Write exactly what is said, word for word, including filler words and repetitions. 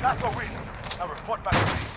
That's a win. Now report back to me.